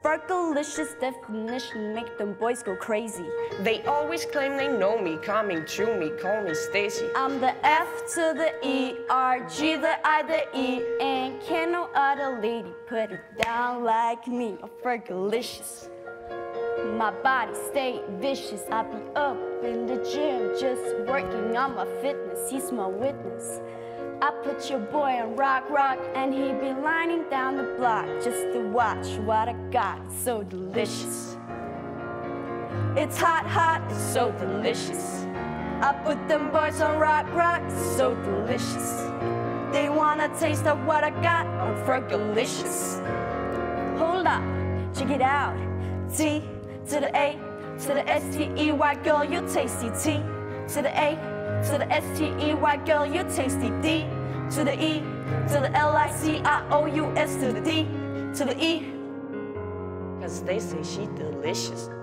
Fergalicious definition make them boys go crazy. They always claim they know me, coming to me, call me Stacy. I'm the F to the E, R, G, the I, the E, and can no other lady put it down like me. I'm Fergalicious. My body stay vicious. I be up in the gym just working on my fitness. He's my witness. I put your boy on rock, and he be lining down the block just to watch what I got. It's so delicious. It's hot, it's so delicious. I put them boys on rock, it's so delicious. They wanna taste of what I got. I'm Fergalicious. Hold up, check it out. T to the A to the S-T-E-Y, girl, you tasty. T to the A to the S-T-E-Y, girl, you tasty. D to the E to the L-I-C-I-O-U-S to the D to the E. 'Cause they say she delicious.